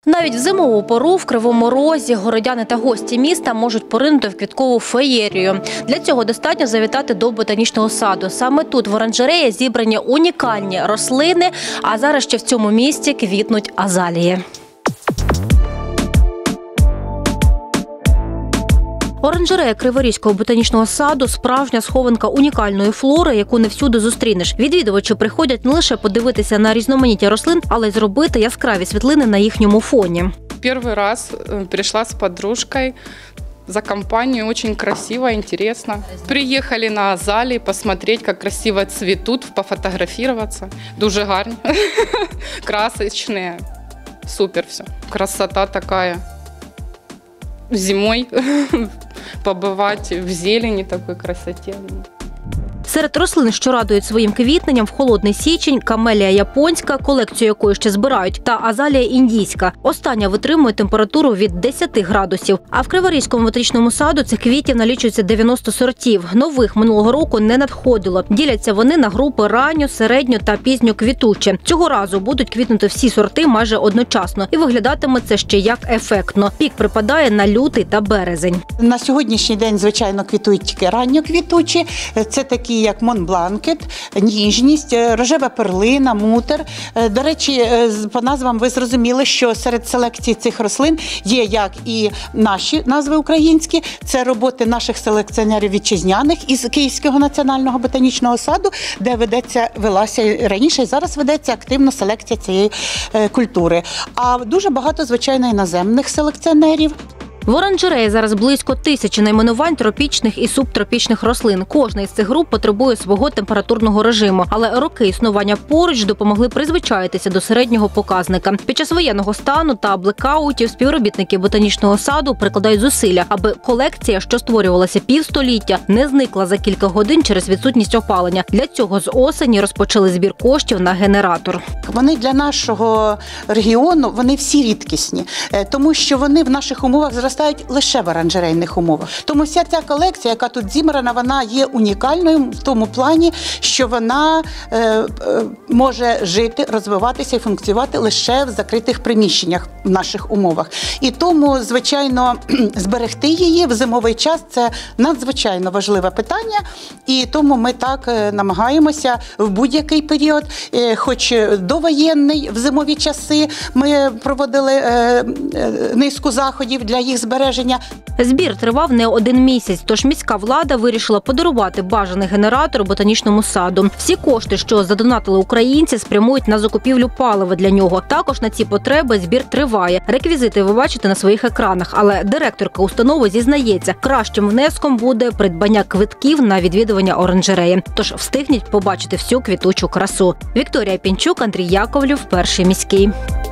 Навіть в зимову пору в Кривому Розі городяни та гості міста можуть поринути в квіткову феєрію. Для цього достатньо завітати до ботанічного саду. Саме тут, в оранжереї, зібрані унікальні рослини, а зараз ще в цьому місті квітнуть азалії. Оранжерея Криворізького ботанічного саду – справжня схованка унікальної флори, яку не всюди зустрінеш. Відвідувачі приходять не лише подивитися на різноманіття рослин, але й зробити яскраві світлини на їхньому фоні. Перший раз прийшла з подружкою за компанию, очень красиво, интересно. Приехали на азалии посмотреть, как красиво цветут, пофотографироваться. Дуже гарні, красочные, супер все. Красота такая. Зимой побывать в зелени, такой красоте. Серед рослин, що радують своїм квітненням, в холодний січень – камелія японська, колекцію якої ще збирають, та азалія індійська. Остання витримує температуру від 10 градусів. А в Криворізькому ботанічному саду цих квітів налічується 90 сортів. Нових минулого року не надходило. Діляться вони на групи ранньо, середньо та пізньоквітучі. Цього разу будуть квітнути всі сорти майже одночасно. І виглядатиме це ще як ефектно. Пік припадає на лютий та березень. На сьогоднішній день, звичайно, квітують тільки ранньоквітучі. Це такі, як Монбланкет, ніжність, рожева перлина, мутер. До речі, по назвам ви зрозуміли, що серед селекції цих рослин є як і наші назви українські, це роботи наших селекціонерів вітчизняних із Київського національного ботанічного саду, де велася раніше і зараз ведеться активна селекція цієї культури. А дуже багато, звичайно, іноземних селекціонерів. В оранжереї зараз близько 1000 найменувань тропічних і субтропічних рослин. Кожна із цих груп потребує свого температурного режиму. Але роки існування поруч допомогли призвичаїтися до середнього показника. Під час воєнного стану та блекаутів співробітники ботанічного саду прикладають зусилля, аби колекція, що створювалася півстоліття, не зникла за кілька годин через відсутність опалення. Для цього з осені розпочали збір коштів на генератор. Вони для нашого регіону, вони всі рідкісні, тому що вони в наших умовах зростають лише в оранжерейних умовах. Тому вся ця колекція, яка тут зібрана, вона є унікальною в тому плані, що вона може жити, розвиватися і функціонувати лише в закритих приміщеннях в наших умовах. І тому, звичайно, зберегти її в зимовий час – це надзвичайно важливе питання. І тому ми так намагаємося в будь-який період, хоч довоєнний, в зимові часи ми проводили низку заходів для їх збереження. Збір тривав не один місяць, тож міська влада вирішила подарувати бажаний генератор ботанічному саду. Всі кошти, що задонатили українці, спрямують на закупівлю палива для нього. Також на ці потреби збір триває. Реквізити ви бачите на своїх екранах, але директорка установи зізнається, кращим внеском буде придбання квитків на відвідування оранжереї. Тож встигніть побачити всю квітучу красу. Вікторія Пінчук, Андрій Яковлів, Перший міський.